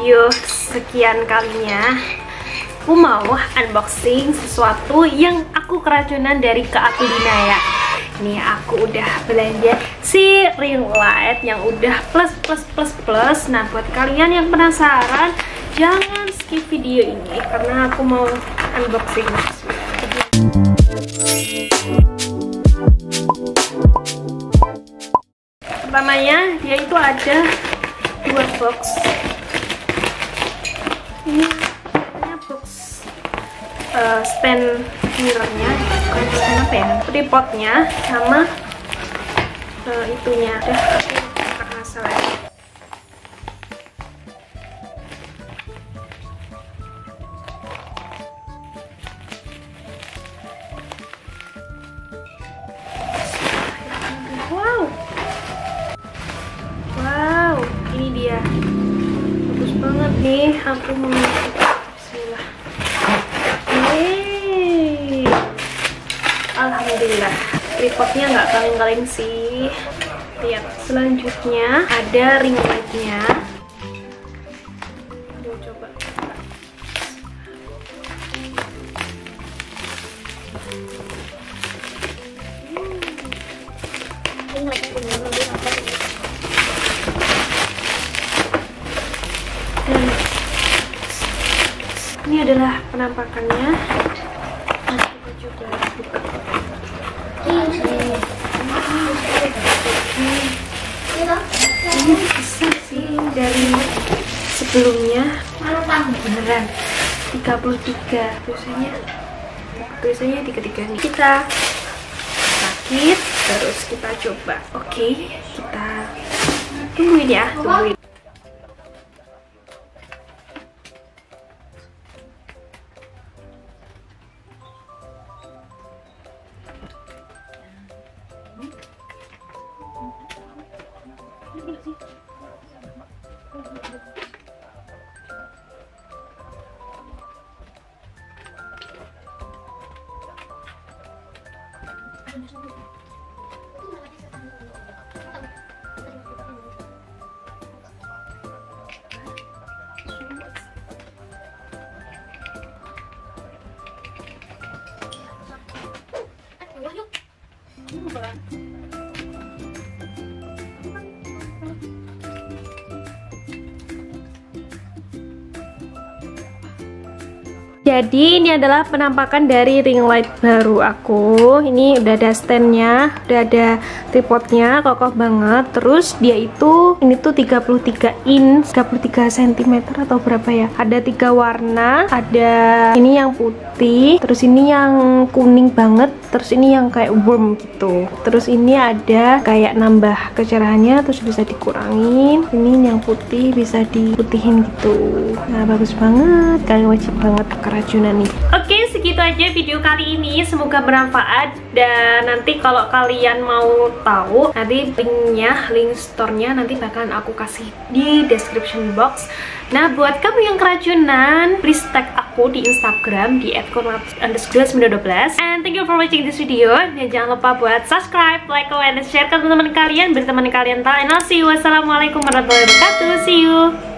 video sekian kalinya aku mau unboxing sesuatu yang aku keracunan dari Kak Akulina ya. Ini aku udah belanja si ring light yang udah plus. Nah, buat kalian yang penasaran, jangan skip video ini karena aku mau unboxing. Pertamanya dia itu ada 2 box. Ini box stand mirrornya, stand apa ya, tripodnya sama itunya udah nggak masalah. Wow, ini dia, bagus banget nih. Aku mau bismillah. Alhamdulillah, tripodnya nggak kaleng-kaleng sih. Lihat, selanjutnya ada ring lightnya. Coba. Ini adalah penampakannya. Ini besar sih dari sebelumnya, beneran 33. Biasanya 33 nih. Kita rakit terus kita coba. Oke, kita tungguin ya, tungguin. Jadi ini adalah penampakan dari ring light baru aku. Ini udah ada standnya, udah ada tripodnya, kokoh banget. Terus dia itu, ini tuh 33 inch, 33 cm atau berapa ya. Ada 3 warna, ada ini yang putih, terus ini yang kuning banget, terus ini yang kayak worm gitu. Terus ini ada kayak nambah kecerahannya, terus bisa dikurangin. Ini yang putih bisa diputihin gitu. Nah, bagus banget, kalian wajib banget keracunan nih. Oke, segitu aja video kali ini, semoga bermanfaat. Dan nanti kalau kalian mau tahu, nanti link store-nya nanti bakalan aku kasih di description box. Nah, buat kamu yang keracunan, please tag aku di Instagram di @kornat_912. And thank you for watching this video. Dan jangan lupa buat subscribe, like, comment, dan share ke teman-teman kalian, berteman kalian tahu. And I'll see you. Wassalamualaikum warahmatullahi wabarakatuh. See you.